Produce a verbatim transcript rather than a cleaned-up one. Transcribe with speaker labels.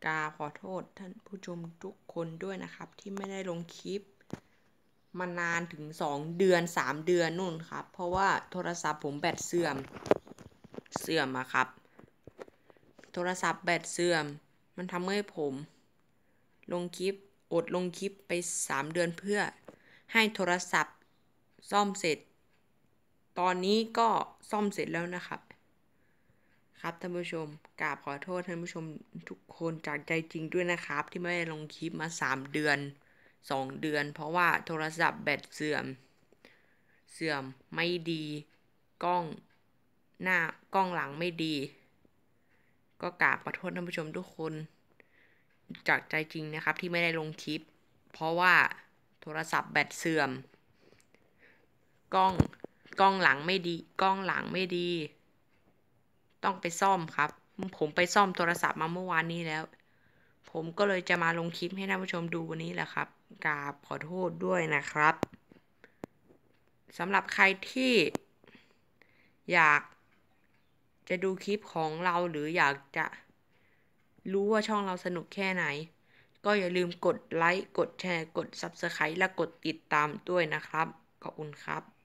Speaker 1: กราบขอโทษท่านผู้ชมทุกคนด้วยนะครับที่ไม่ได้ลงคลิปมานานถึงสองเดือนสามเดือนนู่นครับเพราะว่าโทรศัพท์ผมแบตเสื่อมเสื่อมอะครับโทรศัพท์แบตเสื่อมมันทำให้ผมลงคลิปอดลงคลิปไปสามเดือนเพื่อให้โทรศัพท์ซ่อมเสร็จตอนนี้ก็ซ่อมเสร็จแล้วนะครับครับท่านผู้ชมกราบขอโทษท่านผู้ชมทุกคนจากใจจริงด้วยนะครับที่ไม่ได้ลงคลิปมาสามเดือนสองเดือนเพราะว่าโทรศัพท์แบตเสื่อมเสื่อมไม่ดีกล้องหน้ากล้องหลังไม่ดีก็กราบขอโทษท่านผู้ชมทุกคนจากใจจริงนะครับที่ไม่ได้ลงคลิปเพราะว่าโทรศัพท์แบตเสื่อมกล้องกล้องหลังไม่ดีกล้องหลังไม่ดีต้องไปซ่อมครับผมไปซ่อมโทรศัพท์มาเมื่อวานนี้แล้วผมก็เลยจะมาลงคลิปให้ท่านผู้ชมดูวันนี้แหละครับกราบขอโทษด้วยนะครับสำหรับใครที่อยากจะดูคลิปของเราหรืออยากจะรู้ว่าช่องเราสนุกแค่ไหนก็อย่าลืมกดไลค์กดแชร์กด ซับสไครบ์ และกดติดตามด้วยนะครับขอบคุณครับ